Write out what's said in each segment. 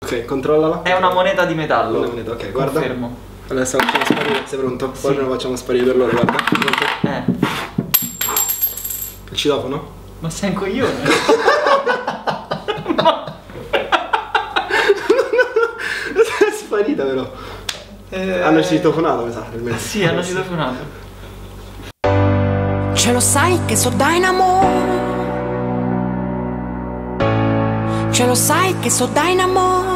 Ok, controllala. È una moneta di metallo. Una moneta, ok, guarda. Confermo. Adesso la facciamo sparire, sei pronto? Sì. Poi lo facciamo sparire per loro, guarda. Pronto? Il citofono? Ma sei un coglione? È sparita però. Hanno citofonato, mi sa. Sì, hanno citofonato. Ce lo sai che so Dynamo? Ce lo sai che so Dynamo?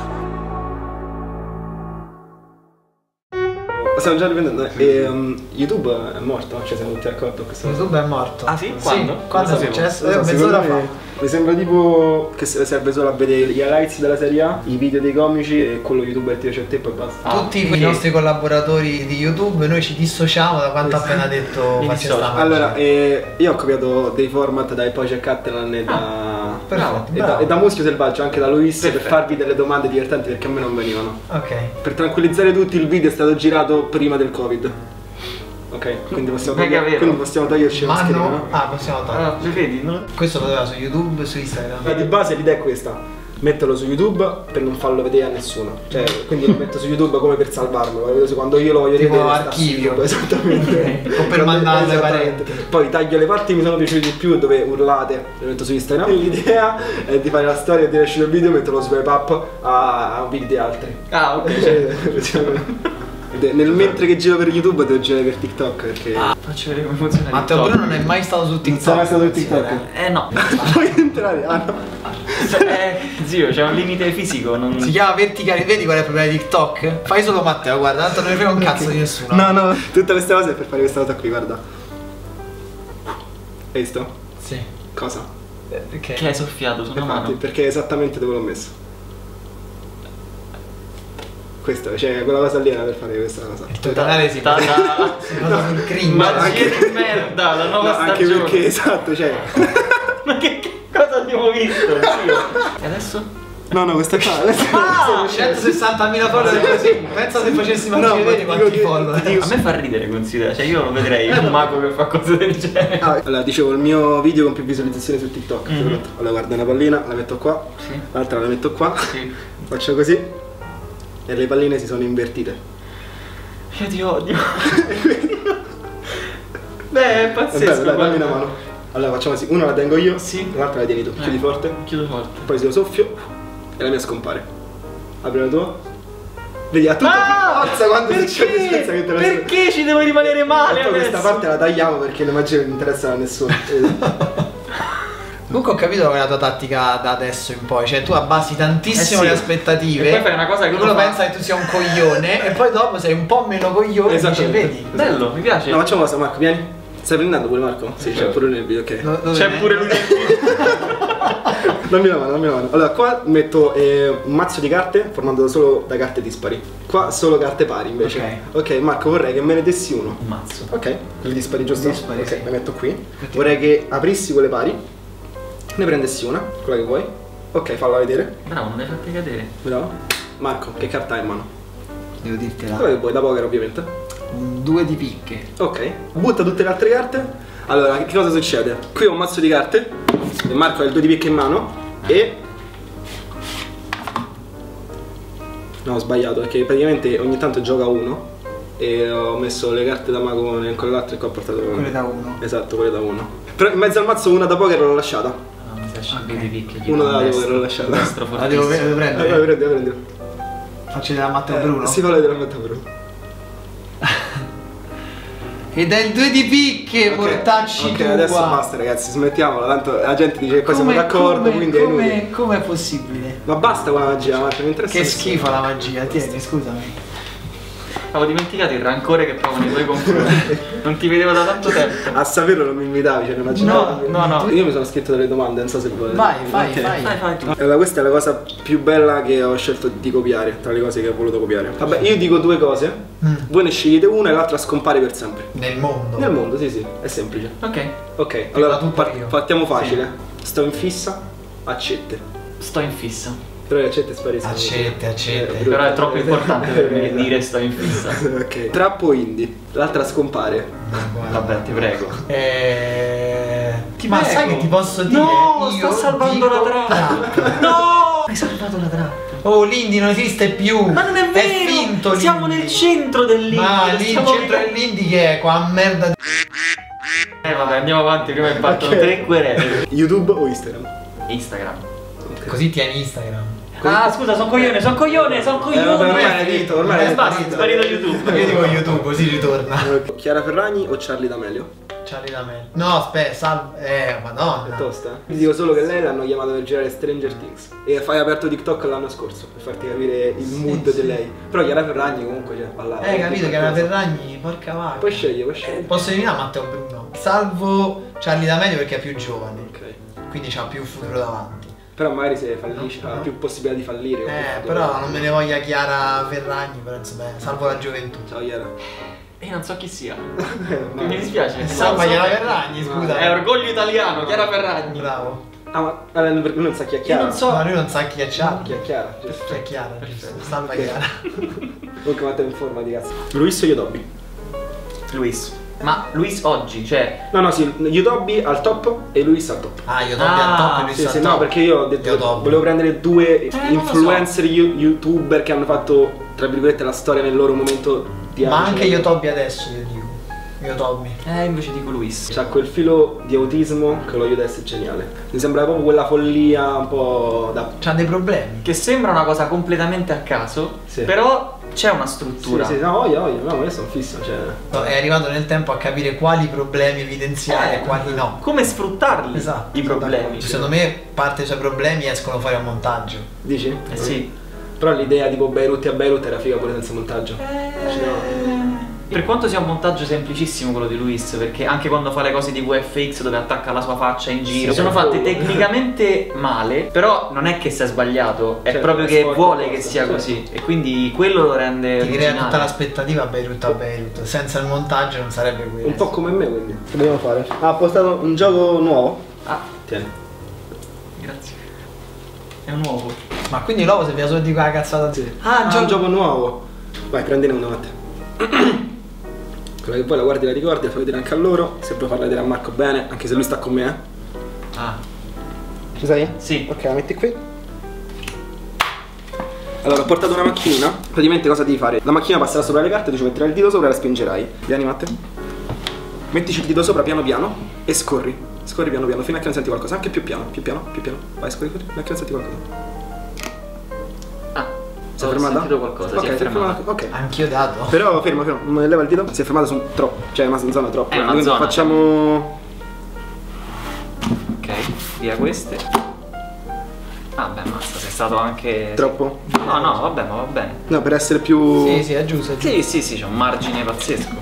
Stiamo già riprendendo. E YouTube è morto? Cioè siamo tutti d'accordo con questa cosa? YouTube è morto. Ah sì? Quando? Quando è Non lo sapevo. successo? Mezz'ora fa. Mi sembra tipo che serve solo a vedere gli highlights della serie A, i video dei comici e quello YouTube ti piace a te e poi basta. Tutti i nostri collaboratori di YouTube, noi ci dissociamo da quanto ha appena detto Francesca. Allora, io ho copiato dei format da Epoche e Catalan e da... Perfetto, e da Muschio Selvaggio, anche da Luis, per farvi delle domande divertenti perché a me non venivano. Ok. Per tranquillizzare tutti, il video è stato girato prima del Covid. Ok, quindi possiamo toglierci la mascherina, no? Ah, possiamo togliere. Allora, vedi, no? Questo lo vedeva su YouTube e su Instagram. Di base l'idea è questa. Metterlo su YouTube per non farlo vedere a nessuno. Cioè, quindi lo metto su YouTube come per salvarlo. Lo vedo quando io lo voglio tipo vedere. archivio. Esattamente. O per mandarlo ai parenti. Poi taglio le parti che mi sono piaciute di più dove urlate, lo metto su Instagram. L'idea è di fare la storia di uscire il video e metterlo swipe up a video di altri. Ah, ok. Nel mentre che giro per YouTube devo girare per TikTok perché... Faccio vedere come funziona Matteo TikTok. Bruno non è mai stato su TikTok. Non sei mai stato su TikTok? No. Puoi entrare? Ah no. Zio, c'è un limite fisico, non... Si chiama verticale, vedi qual è il problema di TikTok? Fai solo Matteo, guarda, tanto non ne frega un cazzo di nessuno. No, tutte queste cose è per fare questa cosa qui, guarda. Hai visto? Sì. Cosa? Perché? Che hai soffiato su una Infatti, mano. perché è esattamente dove l'ho messo. Questo, cioè quella cosa lì era per fare questa cosa. Il tuo canale si basa sul cringe. Magia di merda, la nuova stagione. Anche perché, esatto, cioè... Ma che cosa abbiamo visto, zio? E adesso? No, questa qua. Ah, 160.000 follower così. Pensa se facessimo anche vedere quanti follower. A me fa ridere, considera, cioè io lo vedrei un mago che fa cose del genere. Allora, dicevo, il mio video con più visualizzazioni su TikTok. Allora, guarda, una pallina, la metto qua, Sì. l'altra la metto qua, Sì. faccio così e le palline si sono invertite. Io ti odio. Beh, è pazzesco. Bello, dai, dammi una mano. Allora facciamo così, una la tengo io, Sì. l'altra la tieni tu. Chiudi forte, Chiudo forte. poi se lo soffio e la mia scompare. Apri la tua. Vedi, a tutta forza quando succede senza che te la Perché ci devo rimanere male e poi adesso? questa parte la tagliamo perché le magie non interessano a nessuno. Comunque ho capito qual è la tua tattica da adesso in poi. Cioè tu abbassi tantissimo sì. le aspettative. E poi fai una cosa che uno uno fa- pensa che tu sia un coglione. E poi dopo sei un po' meno coglione. E dici, vedi. Bello, mi piace. No, facciamo cosa, Marco, vieni. Stai prendendo pure Marco? Sì, c'è pure lui nel video, ok. C'è pure lui nel video. Dammi la mano. Allora, qua metto un mazzo di carte formando solo da carte dispari. Qua solo carte pari invece. Ok, Marco, vorrei che me ne dessi uno. Un mazzo. Ok, quelli dispari giusto? Dispari, ok, sì. le metto qui. Vorrei che aprissi quelle pari. Ne prendessi una, quella che vuoi. Ok, falla vedere. Bravo, non le hai fatte cadere. Bravo. Marco, che carta hai in mano? Devo dirtela. Quella che vuoi, da poker ovviamente. Un 2 di picche. Ok, butta tutte le altre carte. Allora, che cosa succede? Qui ho un mazzo di carte e Marco ha il 2 di picche in mano e... No, ho sbagliato perché praticamente ogni tanto gioca uno e ho messo le carte da mago con quell'altro e qua ho portato... Quelle da 1. Esatto, quelle da 1. Però in mezzo al mazzo una da poker l'ho lasciata. No, mi piace anche di picche. Una da poker l'ho lasciata. Destro La devo fortissimo. prendere. Prendi. Faccio vedere a Matteo Bruno. Si fa vedere a Matteo Bruno. Ed è il 2 di picche, portacci Ok, adesso basta ragazzi, smettiamola, tanto la gente dice che poi siamo d'accordo, quindi è inutile. Com'è possibile? Ma basta con la magia, Marco, mi interessa. Che schifo la magia, tieni, scusami. Avevo dimenticato il rancore che provo nei tuoi confronti. Non ti vedevo da tanto tempo. A saperlo non mi invitavi, cioè immaginavo. No. Io mi sono scritto delle domande, non so se vuoi. Vai. Fai tu. Allora, questa è la cosa più bella che ho scelto di copiare, tra le cose che ho voluto copiare. Vabbè, io dico due cose, voi ne scegliete una e l'altra scompare per sempre. Nel mondo. Nel mondo, sì, è semplice. Ok. Allora, tutto io. partiamo facile. Sto in fissa, accette. Sto in fissa. Però le accette spariscono. Accette. Però è troppo importante per me dire sto in fissa. Ok. Trappo indie, l'altra scompare. Vabbè, ti prego. Ma sai che ti posso dire? No, Io sto salvando dico la trappola. trappola. No! Hai salvato la trappola. Oh, l'indie non esiste più. Ma non è vero! È finto. Siamo l'indie. nel centro dell'indie. Ma lì il centro dell'indie che è qua merda di... Vabbè, andiamo avanti, prima che partono 3 querele. YouTube o Instagram? Instagram. Così tieni Instagram. Ah, scusa, sono coglione. Ormai l'hai detto, ormai l'hai Basta, è sparito YouTube. Io dico YouTube, così ritorna. detto. Chiara Ferragni o Charlie D'Amelio? Charlie D'Amelio. No, aspetta, madonna. È tosta? Ti dico solo che lei l'hanno chiamata per girare Stranger Things. E fai aperto TikTok l'anno scorso per farti capire il mood di lei. Però Chiara Ferragni comunque c'è ballare. Capito che era Ferragni, porca vacca. Puoi scegliere. Posso eliminare Matteo Bruno. Salvo Charlie D'Amelio perché è più giovane. Ok. Quindi c'ha più futuro davanti. Però magari se fallisce ha più possibilità di fallire. Però non me ne voglia Chiara Ferragni, però insomma, salvo la gioventù. Ciao Chiara. Non so chi sia. Mi dispiace. Salva Chiara Ferragni, scusa. È orgoglio italiano, Chiara Ferragni. Bravo. Ah, ma perché lui non sa chi è Chiara? Io non so. Ma lui non sa chi è Charlie. Chi è Chiara? Giusto. È Chiara, giusto. Salva Chiara. Comunque Matteo in forma di cazzo. Luis o Yodobi? Luis. Ma Luis oggi, cioè... No, sì, Yodobi al top e Luis al top. Ah, io doppio al top e lui Sì, al sì, top. no, perché io ho detto Yodobi. volevo prendere due non influencer youtuber che hanno fatto, tra virgolette, la storia nel loro momento di Ma auge. anche Yotobi adesso, io dico. Yotobi. invece dico Luis. C'ha quel filo di autismo che lo aiuta a essere geniale. Mi sembra proprio quella follia un po' da... C'ha dei problemi. Che sembra una cosa completamente a caso, Sì. però c'è una struttura. Sì, no, no, io sono fisso, cioè... No, è arrivato nel tempo a capire quali problemi evidenziare e quali no. Come sfruttarli Esatto. i problemi. Secondo me parte dei suoi problemi escono fuori a montaggio. Dici? Sì. Però l'idea tipo Beirut a Beirut era figa pure senza montaggio. Per quanto sia un montaggio semplicissimo quello di Luis, perché anche quando fa le cose di VFX dove attacca la sua faccia in giro, Sì, sono fatte oh. tecnicamente male, però non è che sia sbagliato, è Certo, proprio è che sport, vuole cosa, che sia certo. così e quindi quello lo rende Ti crea originale. tutta l'aspettativa a Beirut. Senza il montaggio non sarebbe quello. Un po' come me quindi. Che dobbiamo fare? Ha postato un gioco nuovo. Ah, Tieni. grazie. È un uovo. Ma quindi l'uovo se vi ha solo di quella cazzata. Sì. Ah, un gioco nuovo. Vai, prendine uno a te. Quella che poi la guardi e la ricordi, la fai vedere anche a loro. Se puoi farla vedere a Marco bene, anche se lui sta con me, Ah, Ci sei? sì. Ok, la metti qui. Allora, ho portato una macchina. Praticamente cosa devi fare? La macchina passerà sopra le carte, tu ci metterai il dito sopra e la spingerai. Vieni, Matte. Mettici il dito sopra piano piano e scorri. Scorri piano piano fino a che non senti qualcosa. Anche più piano, più piano, più piano. Vai, scorri fino a che non senti qualcosa. Ah, Si è ho fermata? sentito qualcosa, Ok, si è fermata. Ok. Anch'io dato. Però fermo, leva il dito. Si è fermata su troppo. Cioè, è una zona troppo. È una Quindi zona. facciamo. Ok, via queste. Ah beh, mazza, sei stato anche... Troppo? No, no, vabbè, ma va bene. No, per essere più. Sì, è giusto, è giusto. Sì, c'è un margine pazzesco.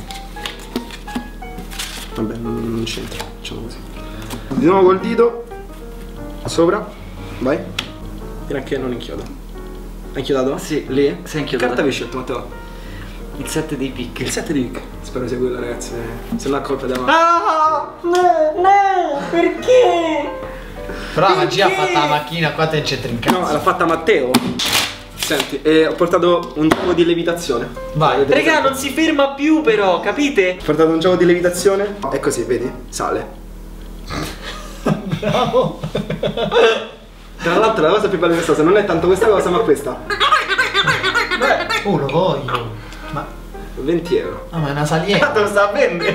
Vabbè, non c'entra. Facciamo così. Di nuovo col dito. Sopra. Vai. Fino a che non inchiodo. Hai inchiodato? Sì, Lì? sei Che inchiodato. carta avevi scelto, Matteo? Il 7 dei picchi. Il 7 di Vic. Spero sia quello, ragazzi. Se no è colpa della Ah, no, perché? Però la magia ha fatto la macchina, qua te c'è trincato. No, l'ha fatta Matteo. Senti, ho portato un gioco di levitazione. Vai. Vedete Raga, sempre? non si ferma più però, capite? Ho portato un gioco di levitazione. E così, vedi? Sale. Bravo. Tra l'altro la cosa più bella di questa cosa non è tanto questa cosa, ma questa. Oh, lo voglio. Ma 20 euro. no, ma è una saliera. Lo sta a vendere.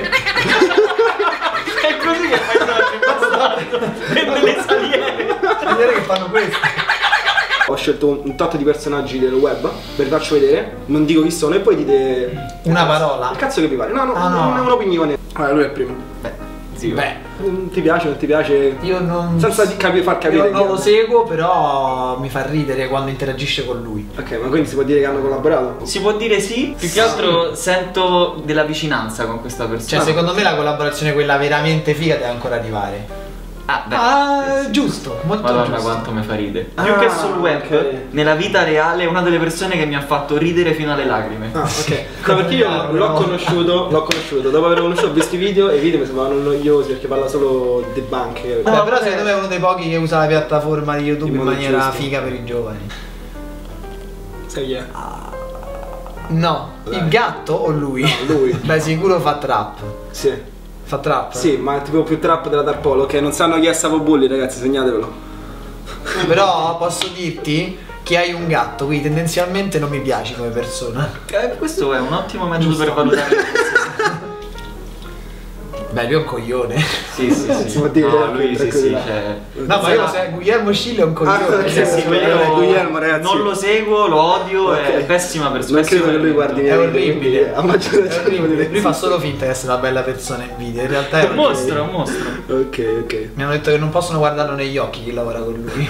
È così che fai bastardo. Vende le saliere. Saliere che fanno questo. Ho scelto un tot di personaggi del web per farci vedere, non dico chi sono e poi dite Una parola. il cazzo che vi pare. No, Ah, no. non è un'opinione. Allora, lui è il primo. Sì, Beh, Ti piace, non ti piace? io non. Senza far capire. Io non lo seguo, però mi fa ridere quando interagisce con lui. Ok, ma quindi si può dire che hanno collaborato? si può dire sì. Più che altro sento della vicinanza con questa persona. Cioè, secondo me la collaborazione quella veramente figa deve ancora arrivare. Ah, beh. Ah, sì. giusto, molto Madonna giusto. quanto mi fa ridere. Ah, Più che sul web, ok. nella vita reale è una delle persone che mi ha fatto ridere fino alle lacrime. Ah, ok. No, perché io l'ho conosciuto. Dopo aver conosciuto ho visto i video e i video mi sembravano noiosi perché parla solo di banche. Beh, però secondo me è uno dei pochi che usa la piattaforma di YouTube In in modo maniera giusto. figa per i giovani. Sai chi è? No, Dai. il gatto o lui? No, lui. Beh, sicuro fa trap. Sì. Fa trap? Sì, ma è tipo più trap della Dark Polo, che non sanno chi è Savo Bulli, ragazzi, segnatevelo. Però posso dirti che hai un gatto, quindi tendenzialmente non mi piaci come persona. Questo è un ottimo metodo per valutare le persone. Beh, lui è un coglione. Sì, sì, sì. Si può dire No, lui sì, sì, tranquillità. cioè... No, ma io lo so, Guglielmo Scilla è un coglione. sì, sì, quello- Guglielmo, ragazzi. non lo seguo, lo odio, è Ok. pessima persona. Non credo che lui guardi i È miei video, orribile. quindi a maggior È ragione orribile. Lui fa solo finta di essere una bella persona in video, in realtà è È un mostro, è un mostro. Ok, ok. Mi hanno detto che non possono guardarlo negli occhi chi lavora con lui.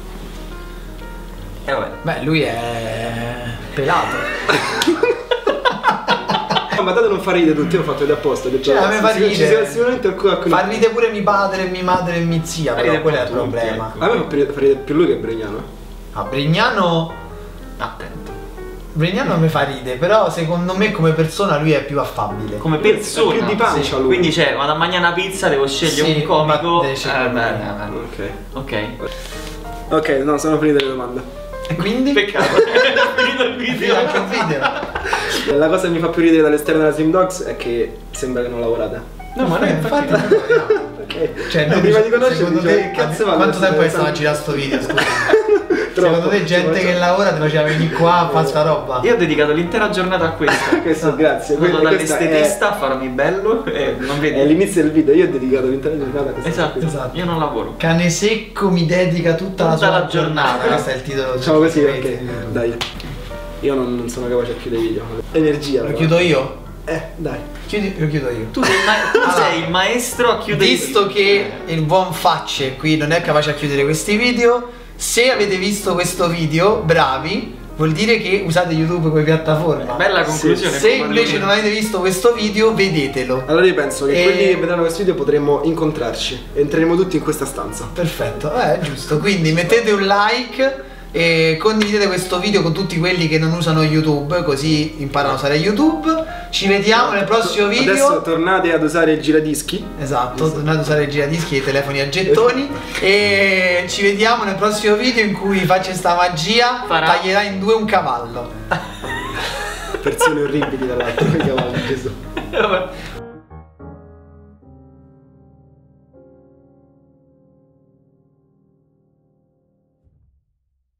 E vabbè. Beh, lui è pelato. Ma dato non fa ridere tutti, io ho fatto vedere apposta. Ho detto, Cioè, a me fa ridere. Sicuramente alcuni. Fa ridere pure mio padre, mia madre e mia zia, però Ride quello è il tutti, problema. ecco. A me fa ridere più lui che Brignano. A Brignano. Attento. Brignano mi fa ridere, però secondo me come persona lui è più affabile. Come persona. Più di pancia sì. lui. Quindi c'è, vado a mangiare una pizza, devo scegliere Sì, un comico. ma deve scegliere beh. Ok. Ok. Ok, no, sono finite le domande. E quindi? Peccato. È finito il Sì, video. anche un video. La cosa che mi fa più ridere dall'esterno della Slim Dogs è che sembra che non lavorate. No, ma noi infatti infatti... Ok. Cioè, No, noi prima di conoscerti, secondo cioè, te cazzo va quanto questo? tempo è stato a girare sto video? Scusa. Troppo. Secondo te gente che lavora te faceva venire qua a fare sta roba? Io ho dedicato l'intera giornata a questo. Questo, grazie. Sono andato Questa dall'estetista a farmi bello e non vedi. è l'inizio del video, io ho dedicato l'intera giornata a questo. Esatto, Esatto. io non lavoro. Cane secco mi dedica tutta la Tutta sua la giornata. Questo è il titolo. Facciamo così Sì, perché. sì. Dai. Io non sono capace a chiudere i video. Energia. Lo però. chiudo io? Dai. Lo chiudo io. Tu sei il maestro a chiudere i Visto video. che il buon Facce qui non è capace a chiudere questi video, se avete visto questo video, bravi, vuol dire che usate YouTube come piattaforma. Bella conclusione. Se invece non avete visto questo video, vedetelo. Allora io penso che E- quelli che vedranno questo video potremmo incontrarci. Entreremo tutti in questa stanza. Perfetto, giusto. Quindi mettete un like e condividete questo video con tutti quelli che non usano YouTube, così imparano a usare YouTube. Ci vediamo nel prossimo video. Adesso tornate ad usare il giradischi. Esatto, tornate a usare i giradischi e i telefoni a gettoni. E ci vediamo nel prossimo video in cui faccio sta magia, taglierà in due un cavallo. Persone orribili dall'altro. Gesù. Vabbè.